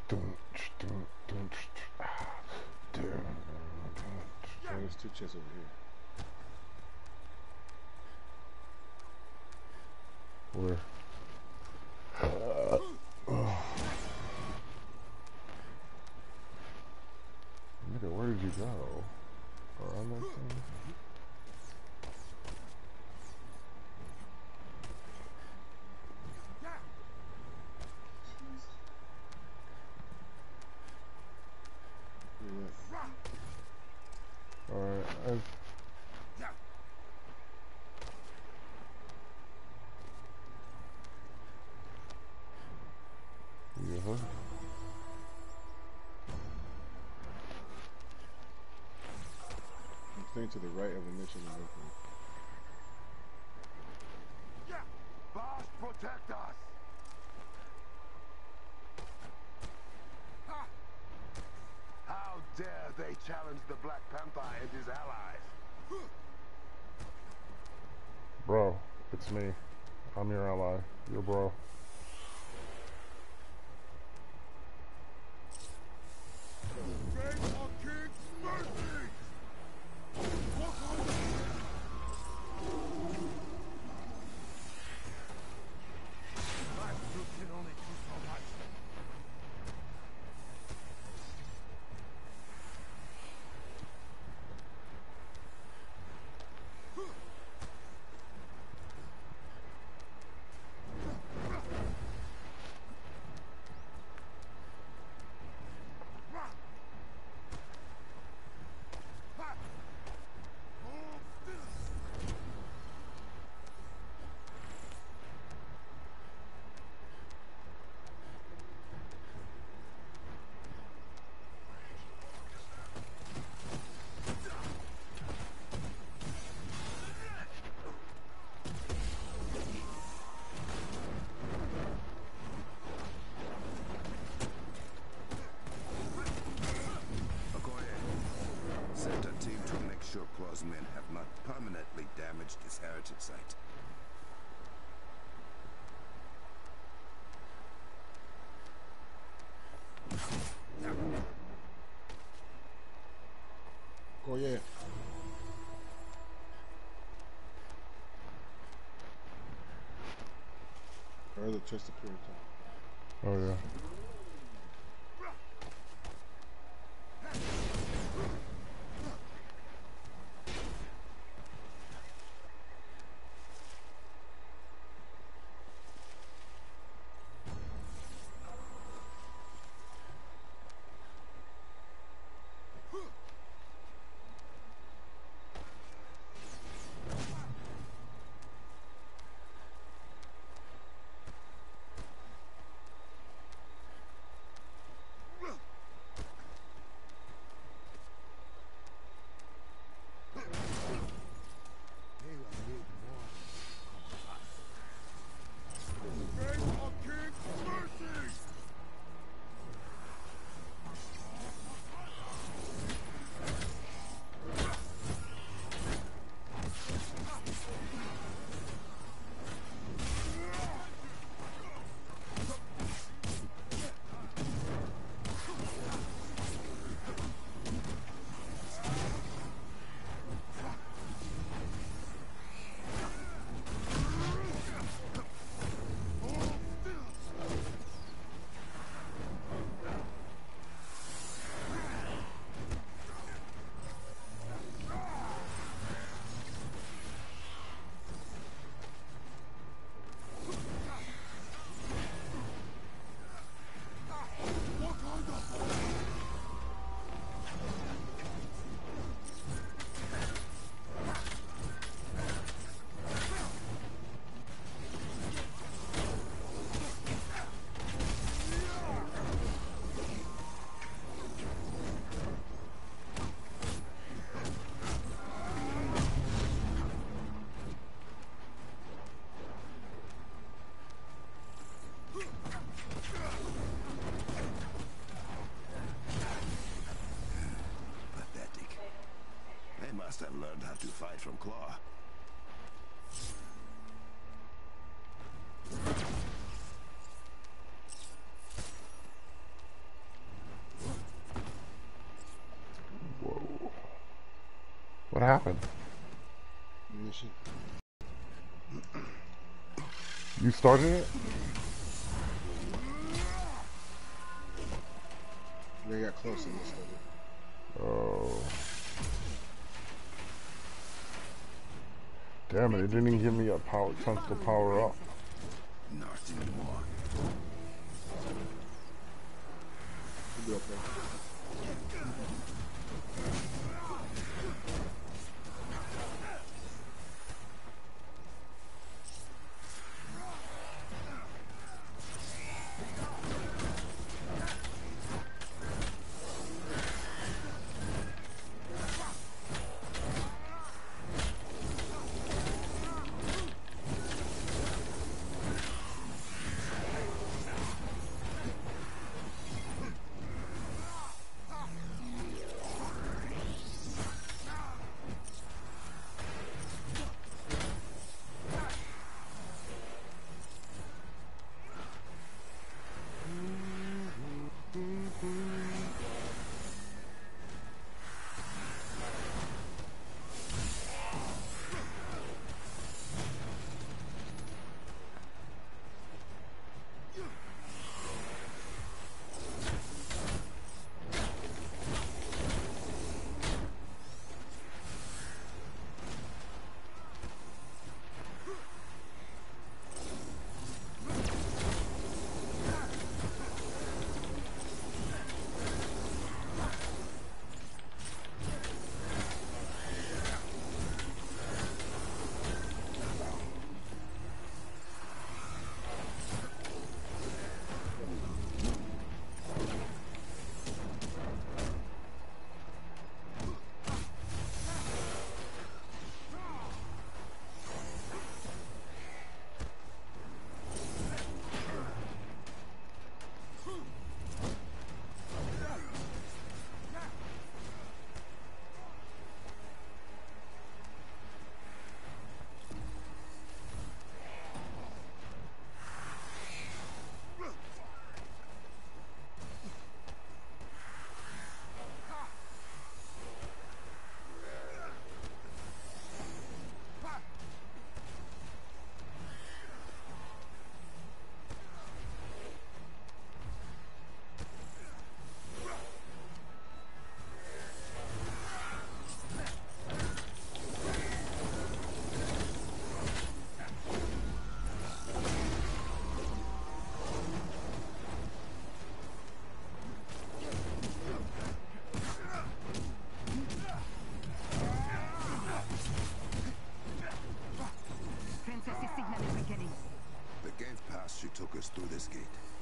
There's two chests over here. Where? Nigga, where did you go? Around that thing? Alright, yeah. Thing to the right of the mission is open. Boss, protect us! How dare they challenge the Black Panther and his allies? Bro, it's me. I'm your ally. Your bro. Men have not permanently damaged this heritage site. Oh yeah. Or the chest appeared. Oh yeah. Must have learned how to fight from Claw. What happened? Mission. You started it? They got close and they started. Oh. Damn it, it didn't even give me a power chance to power up. Nothing more. You'll be okay. The cave pass she took us through this gate.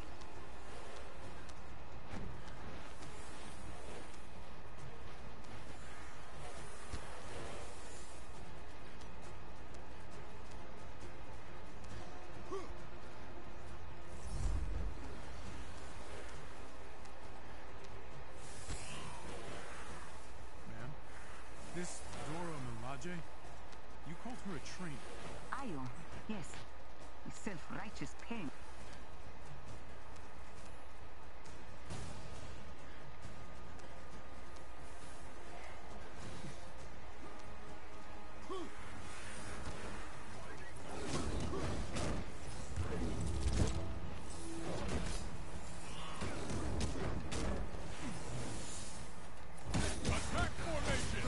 Ma'am, this Dora Milaje, you called her a train. Ayo, yes. A self-righteous pain. Attack formation!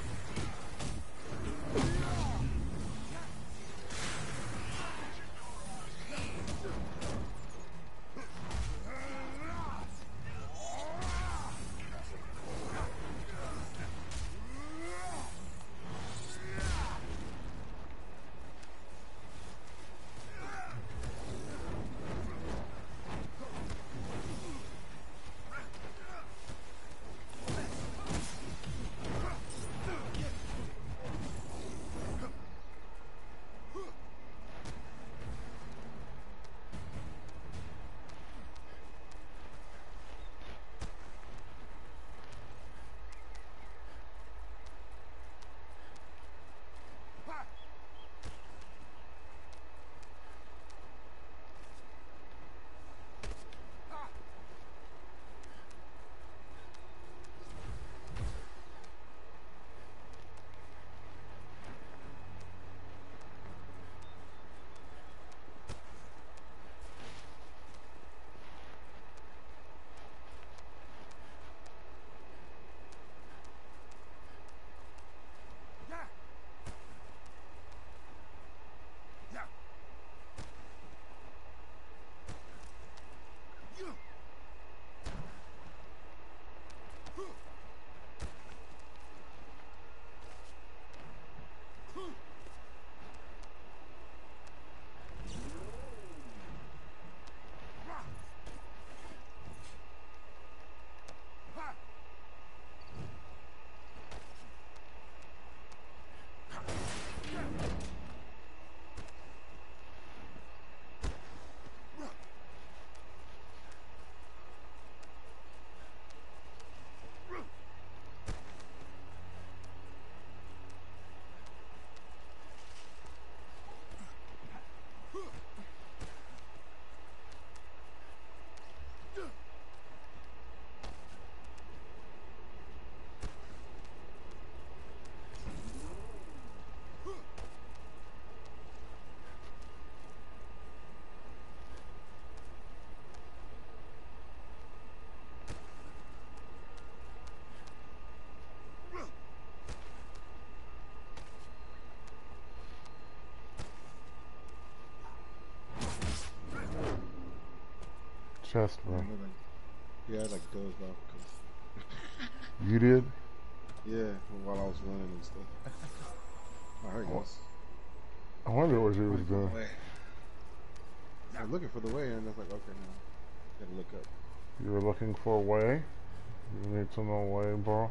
chest, I bro. don't know, like, yeah, I like dozed off because You did? yeah, while I was running and stuff. Oh, here it goes. I wonder what you was Looking for doing. the way. I was looking for the way, and I was like, okay, now gotta look up. You were looking for a way? You need to know a way, bro?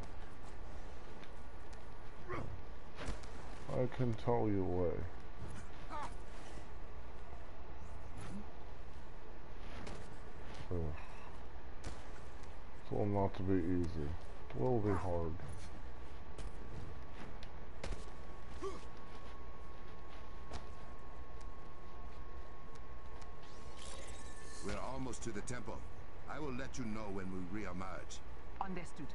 I can tell you a way. Ugh. It will not to be easy. It will be hard. We're almost to the temple. I will let you know when we re-emerge. Understood.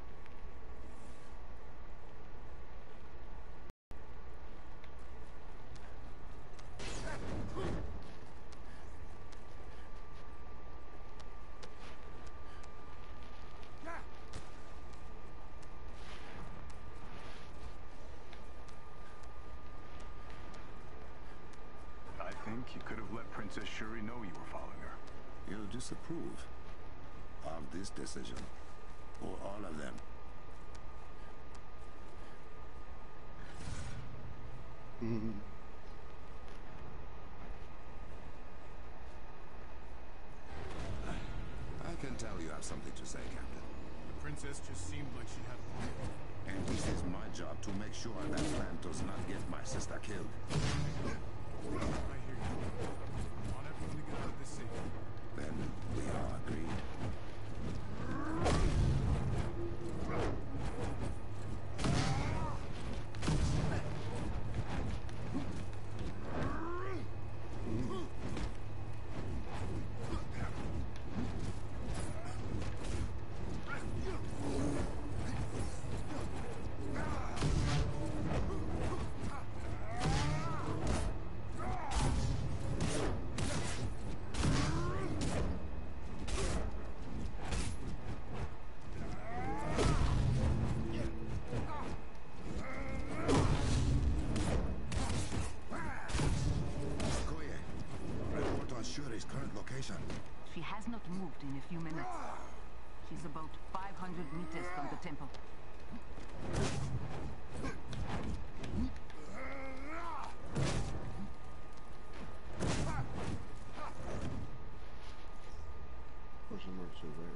I think you could have let Princess Shuri know you were following her. You disapprove of this decision, or all of them. I can tell you have something to say, Captain. The princess just seemed like she had a point. And this is my job to make sure that plan does not get my sister killed. I hear you. I want everyone to get out of this safe. Then we are agreed. Shuri's current location. She has not moved in a few minutes. She's about 500 meters from the temple. Question mark to the right.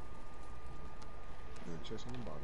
And then chest on the bottom.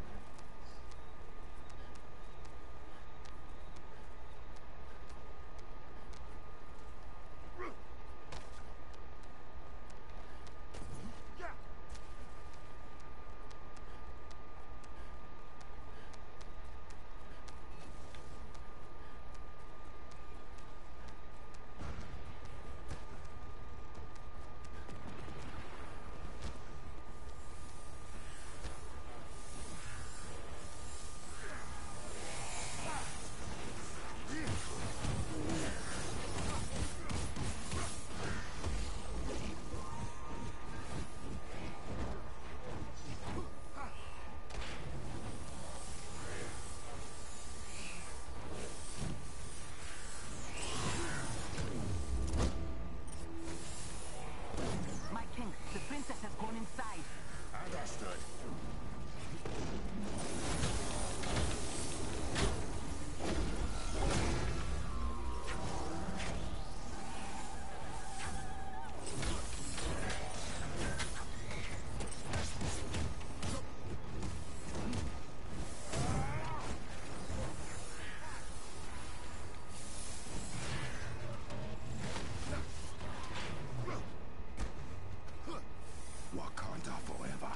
Wakanda forever.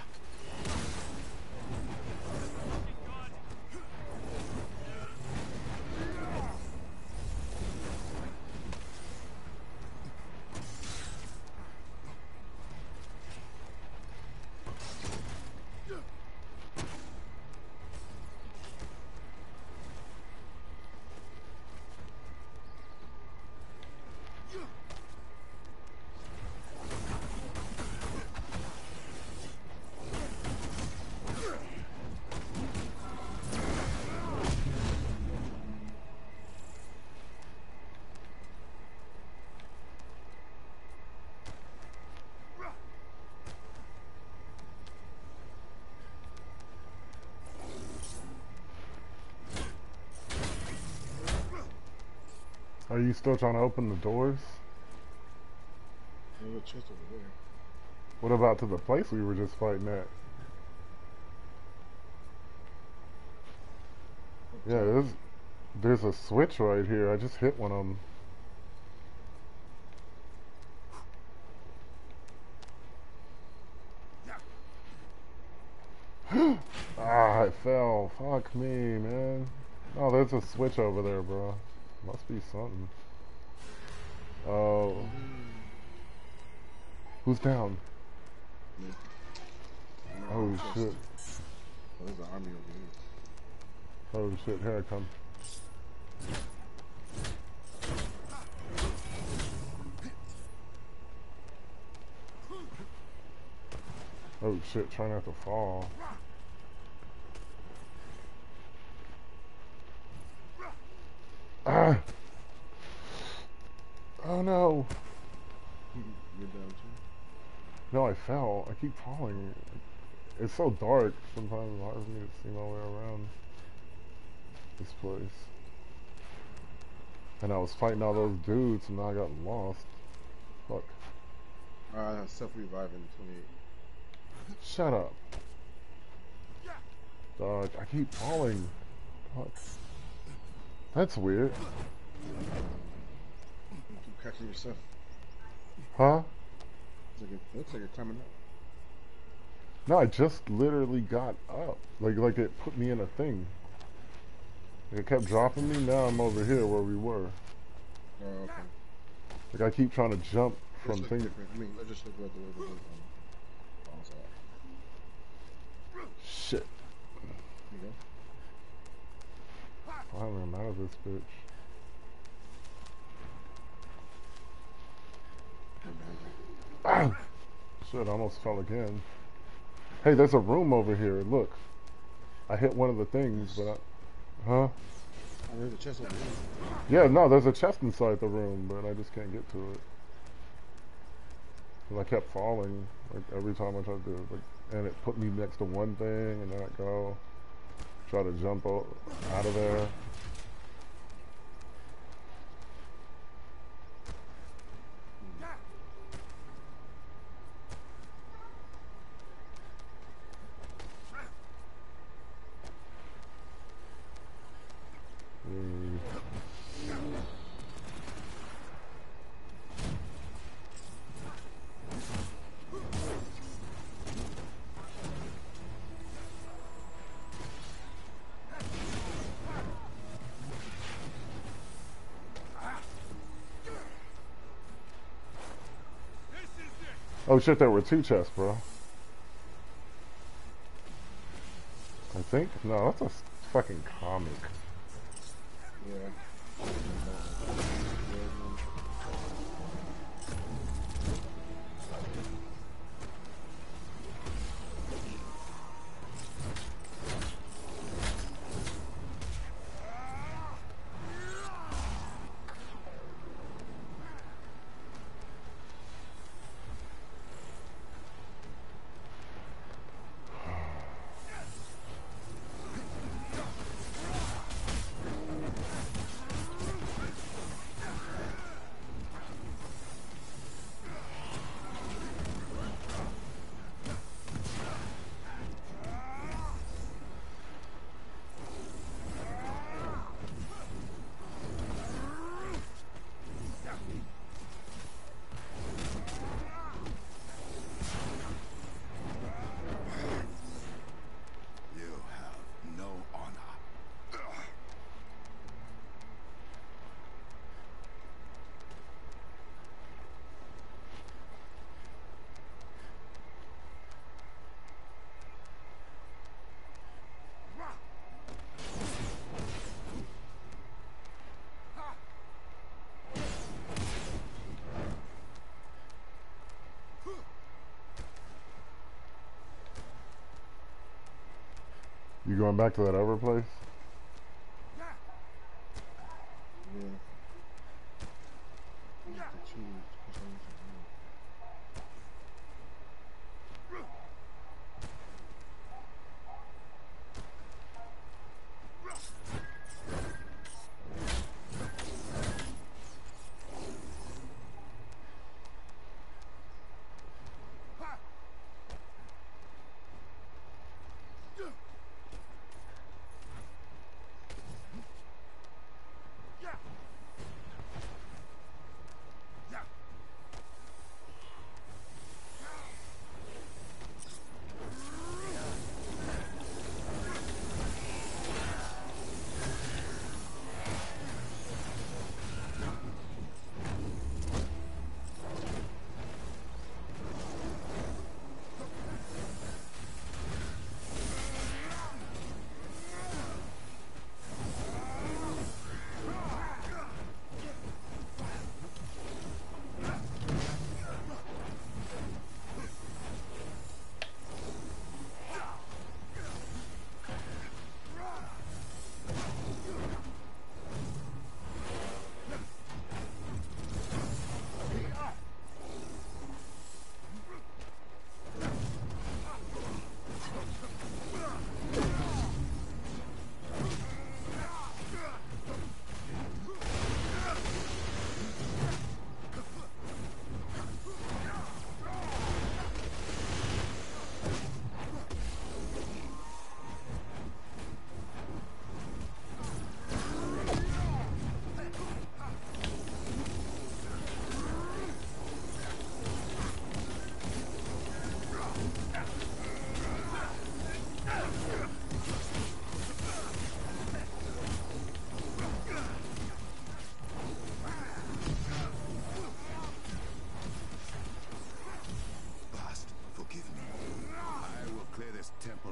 Are you still trying to open the doors? There's a chest over there. What about to the place we were just fighting at? Yeah, there's a switch right here. I just hit one of them. Ah, it fell. Fuck me, man. Oh, there's a switch over there, bro. Must be something. Oh. Who's down? Me. Oh, shit. Oh, there's an army over here. Oh, shit. Here I come. Oh, shit. Try not to fall. Ah! Oh, no. You're down too? No, I fell. I keep falling. It's so dark. Sometimes it's hard for me to see my way around this place. And I was fighting all those dudes and I got lost. Fuck. Self-reviving 28. Shut up. Dog, I keep falling. Fuck. That's weird. You keep catching yourself. Huh? Looks like you're climbing up. No, I just literally got up. Like it put me in a thing. It kept dropping me. Now I'm over here where we were. Oh, okay. Like I keep trying to jump from Let's look things. different. I mean, let's just look at the way the balls are. Shit. There you go. Finally, I'm out of this bitch. Ah! Shit, I almost fell again. Hey, there's a room over here. Look. I hit one of the things, but I... Huh? Oh, there's a chest over here. Yeah, no, there's a chest inside the room, but I just can't get to it. And I kept falling, like, every time I tried to do it. Like, and it put me next to one thing, and then I go... Try to jump out of there. Oh shit, there were two chests, bro. I think? No, that's a fucking comic. Yeah. You going back to that other place? Yeah. I have to choose which one to do.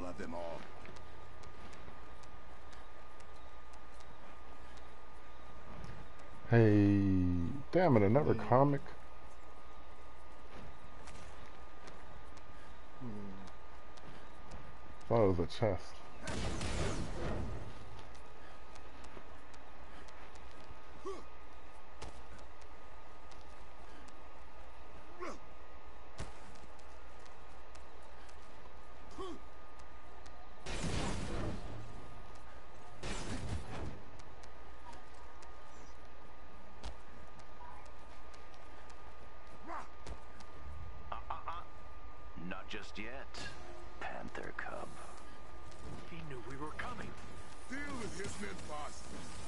of them all. Hey, damn it, another comic. Thought it was a chest. Not just yet, Panther Cub. He knew we were coming. Deal with his men, boss.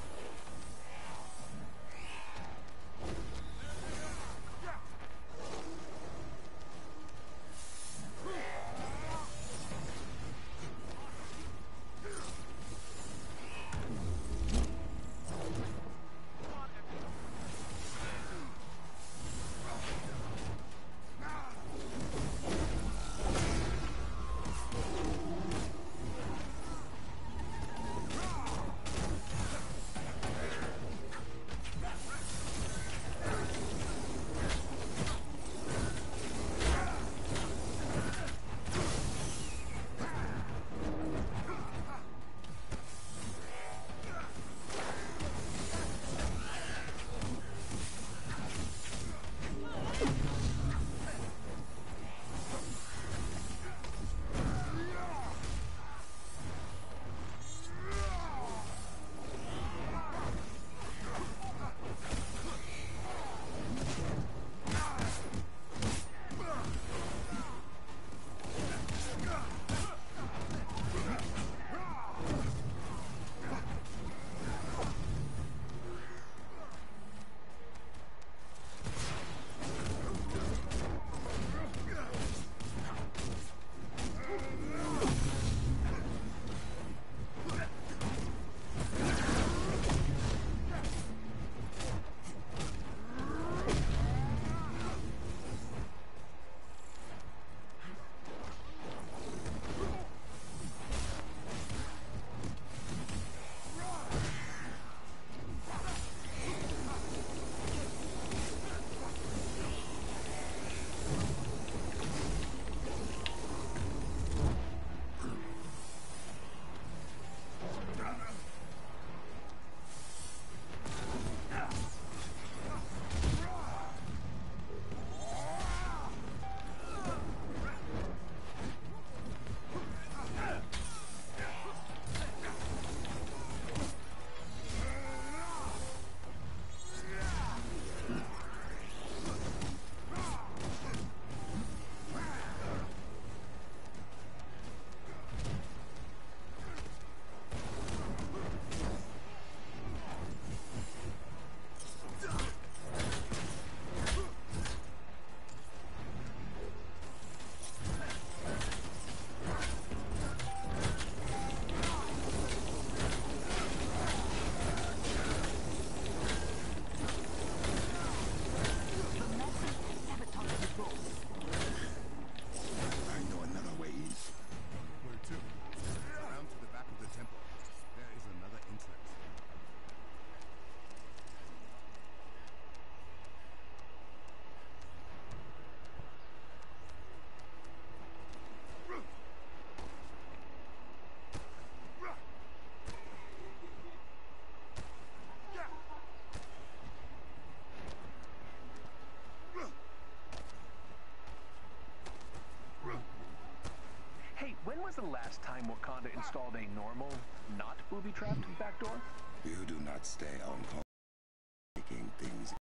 When was the last time Wakanda installed a normal, not booby-trapped backdoor? You do not stay on call. Making things.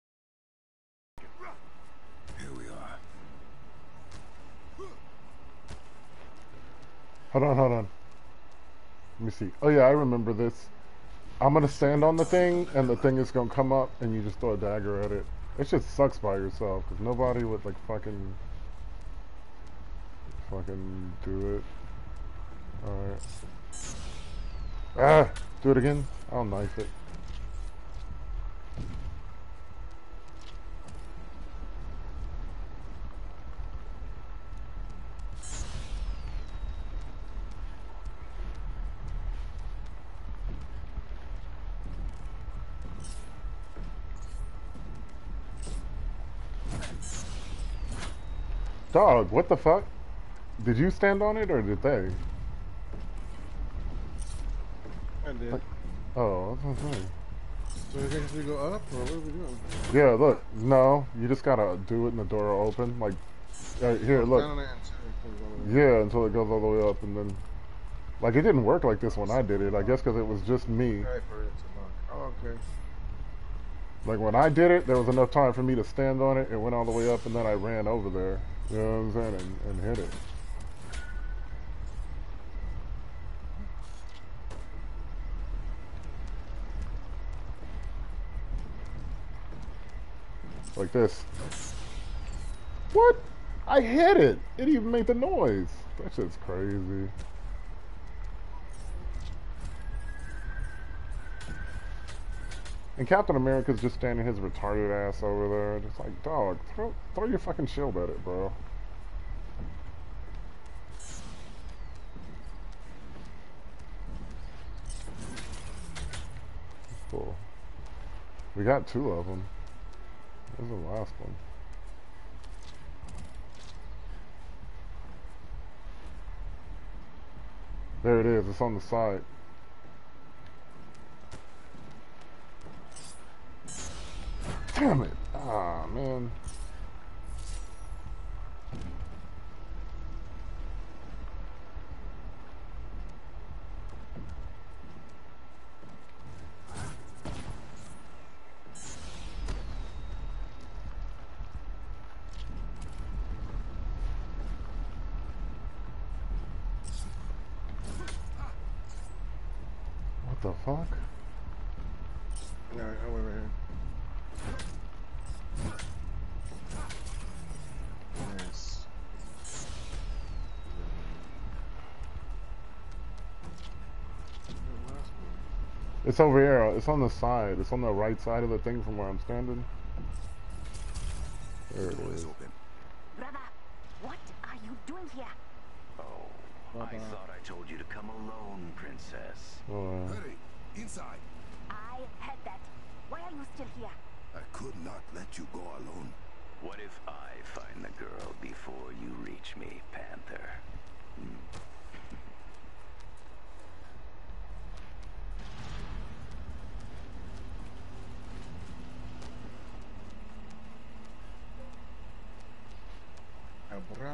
Here we are. Hold on, hold on. Let me see. Oh yeah, I remember this. I'm gonna stand on the thing, and the thing is gonna come up, and you just throw a dagger at it. It just sucks by yourself, because nobody would like fucking do it. Alright. Ah! Do it again? I'll knife it. Dog, what the fuck? Did you stand on it or did they? I did. Like, oh, I was gonna say. So I guess we go up, or what are we doing? Yeah, look. No, you just gotta do it and the door will open. Like, here, look. Down on that until it comes all the way Yeah, until it goes all the way up and then... Like, it didn't work like this when I did it. I guess because it was just me. up. Right for it to lock. Oh, okay. Like, when I did it, there was enough time for me to stand on it. It went all the way up and then I ran over there. You know what I'm saying? And hit it. Like this. What? I hit it! It didn't even make the noise. That shit's crazy. And Captain America's just standing his retarded ass over there. Just like, dog, throw your fucking shield at it, bro. Cool. We got 2 of them. This is the last one. There it is. It's on the side. Damn it. Ah, man. What the fuck? No, I went right here. Yes. It's over here. It's on the side. It's on the right side of the thing from where I'm standing. There it is. Brother, what are you doing here? Oh, I thought I told you to come alone, princess. Oh, Hurry, inside. I heard that. Why are you still here? I could not let you go alone. What if I find the girl before you reach me, Panther? Brother.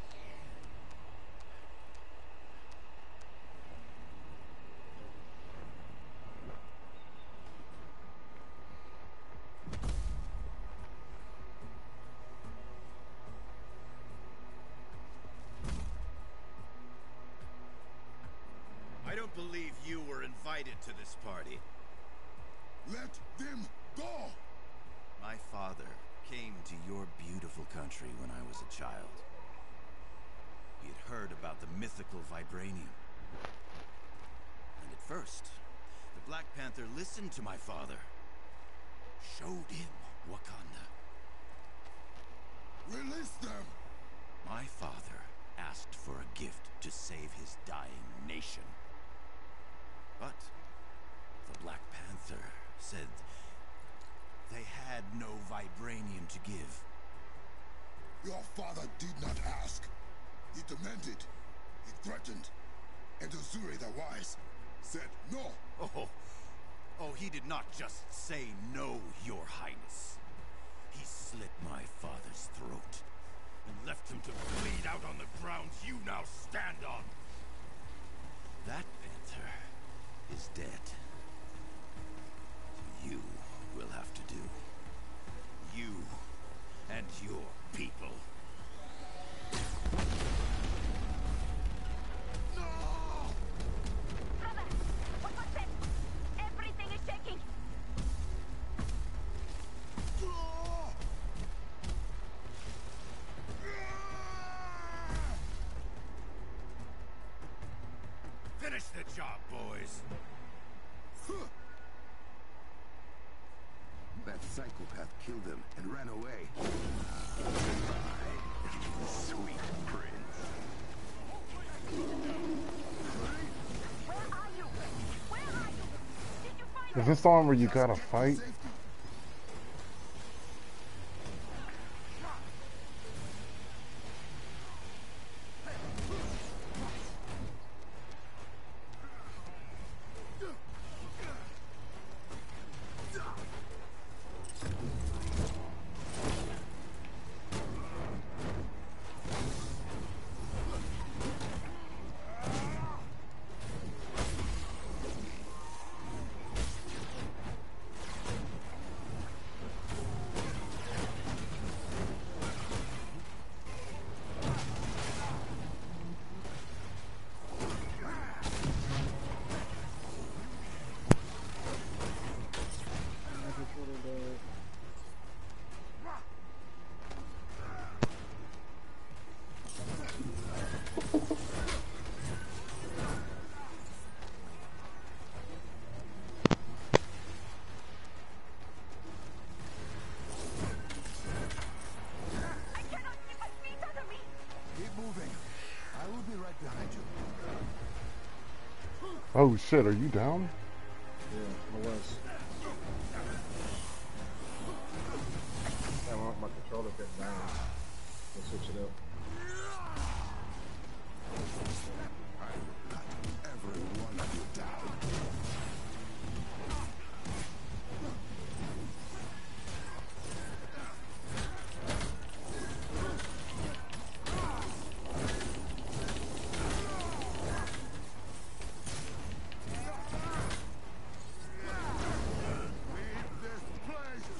I don't believe you were invited to this party. Let them go! My father came to your beautiful country when I was a child. He had heard about the mythical vibranium. And at first, the Black Panther listened to my father. Showed him Wakanda. Release them! My father asked for a gift to save his dying nation. But the Black Panther said they had no vibranium to give. Your father did not ask. He demanded. He threatened. And Uzuri the Wise said no. Oh, he did not just say no, Your Highness. He slit my father's throat and left him to bleed out on the ground you now stand on. That panther is dead. You will have to do. You and your people. Brother, what was that? Everything is shaking. Finish the job, boys. That psychopath killed him and ran away. Sweet prince. Where are you? Where are you? Did you find is this the one where you gotta fight? Behind you. Oh shit, are you down? Yeah, I was. Yeah, my controller kept dying. Let's switch it up. I cut every one of you down. Leave this place!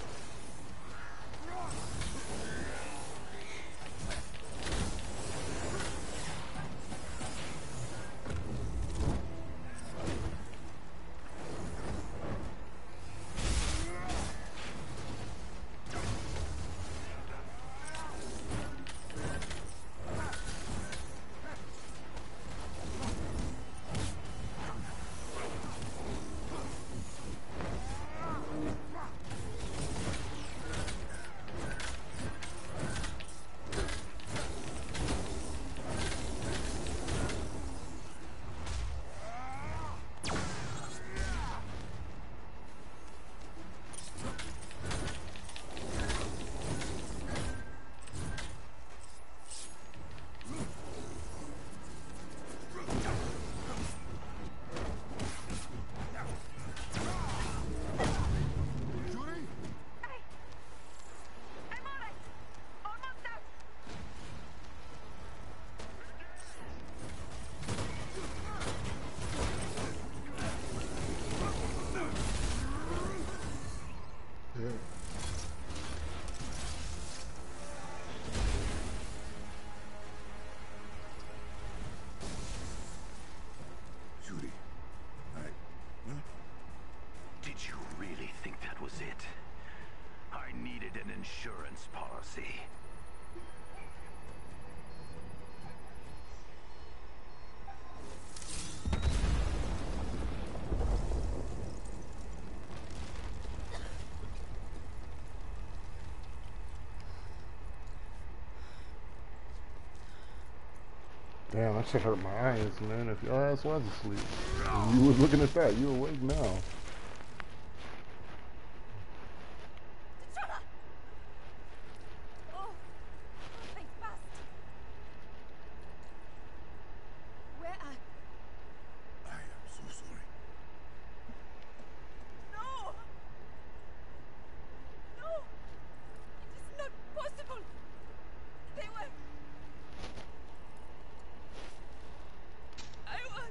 Judy? I'm alright. Almost out. Yeah. Judy. Huh? Did you really think that was it? I needed an insurance policy. Damn, that shit hurt my eyes, man. If your ass was asleep. And you was looking at that, you awake now. Oh, think fast. Where are... I am so sorry. No! No! It is not possible! They were... I was...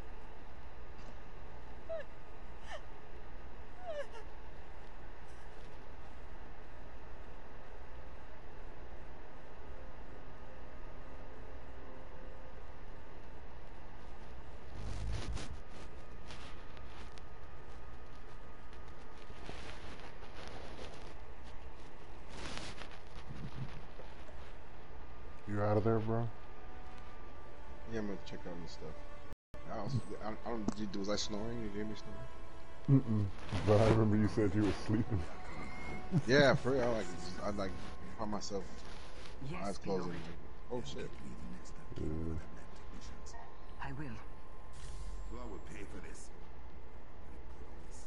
You out of there, bro? Yeah, I'm gonna check out this stuff. I don't. Was I snoring? You hear me snoring? Mm-mm. But I remember you said you were sleeping. Yeah, for real. I like find myself Yes, eyes closing. Lord. Like, oh shit. Yeah. I will. Who will pay for this? I promise.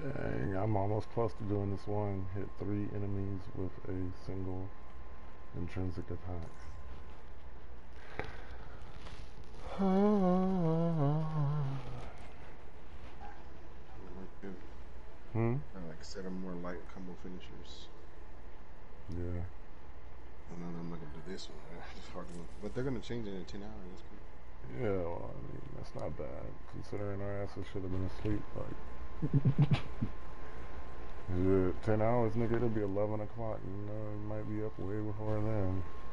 Dang, I'm almost close to doing this one. Hit 3 enemies with a single intrinsic attack. Hmm? Like 7 more light combo finishers. Yeah. And then I'm not gonna do this one. It's hard to, but they're gonna change it in 10 hours. That's cool. Yeah, well, I mean, that's not bad, considering our asses should have been asleep, like, yeah, 10 hours, nigga, it'll be 11 o'clock, you know, it might be up way before then.